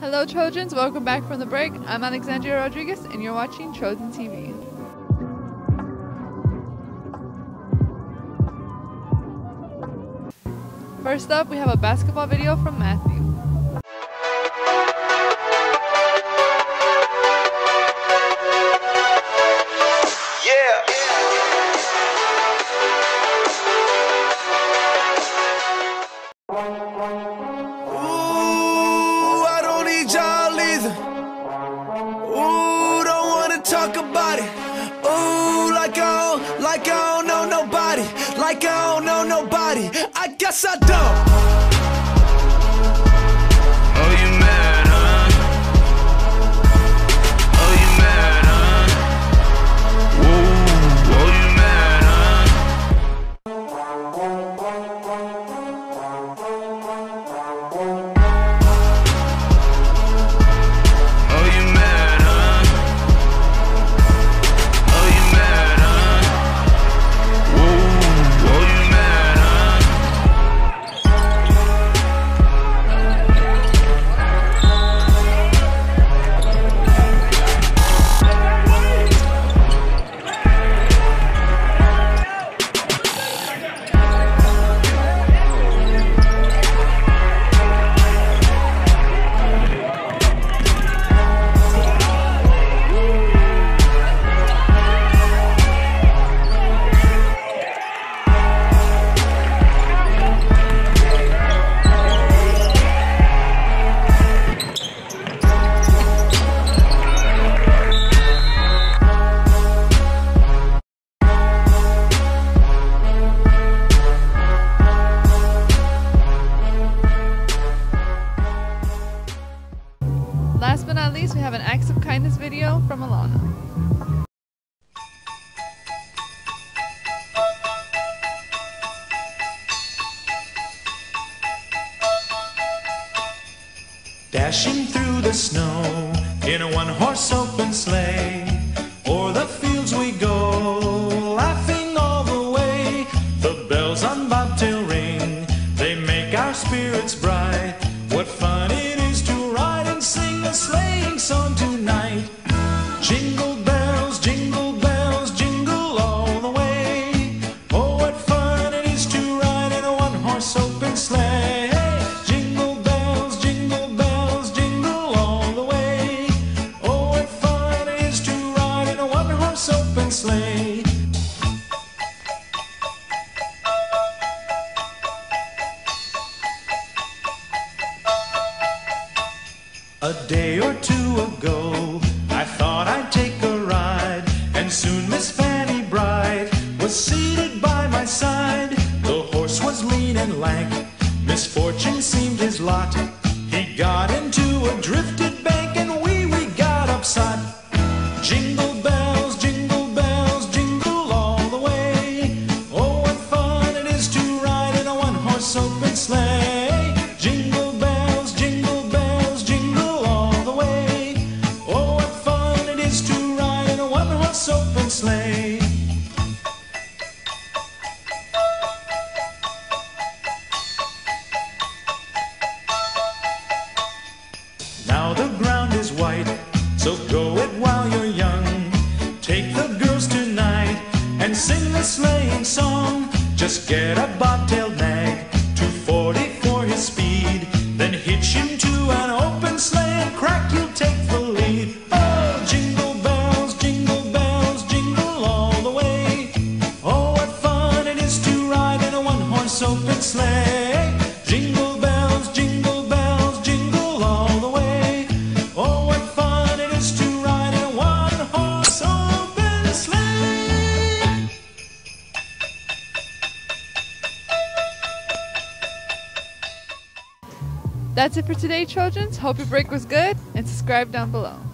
Hello Trojans, welcome back from the break. I'm Alexandria Rodriguez and you're watching Trojan TV. First up, we have a basketball video from Matthew. Talk about it. Ooh, like I don't know nobody. Like I don't know nobody. I guess I don't. Oh, you mad, huh? Oh, you mad, huh? Whoa, oh, you mad, Oh, you mad, huh? Last but not least, we have an acts of kindness video from Alana. Dashing through the snow in a one-horse open sleigh, o'er the fields we go, laughing all the way. The bells on bobtail ring, they make our spirits bright. What fun it is to ride and sing a sleighing song tonight. Jingle bells, jingle all the way. Oh, what fun it is to ride in a one-horse open sleigh. Jingle bells, jingle all the way. Oh, what fun it is to ride in a one-horse open sleigh. A day or two ago, I thought I'd take a ride, and soon Miss Fanny Bright was seated by my side. The horse was lean and lank, misfortune seemed his lot. He got into a drifted bank, and we got upset. Jingle bells, jingle all the way. Oh, what fun it is to ride in a one-horse open sleigh. Jingle bells, jingle all the way. Oh, what fun it is to ride in a one-horse open sleigh. Now the ground is white, so go it while you're young. Take the girls tonight and sing the sleighing song. Just get a bobtailed nag, 240 for his speed, then hitch him to an open sleigh and crack, you'll take the lead. Oh, jingle bells, jingle all the way. Oh, what fun it is to ride in a one-horse open sleigh. Jingle bells, jingle all the way. Oh, what fun it is to ride in a one-horse open sleigh. That's it for today, Trojans. Hope your break was good and subscribe down below.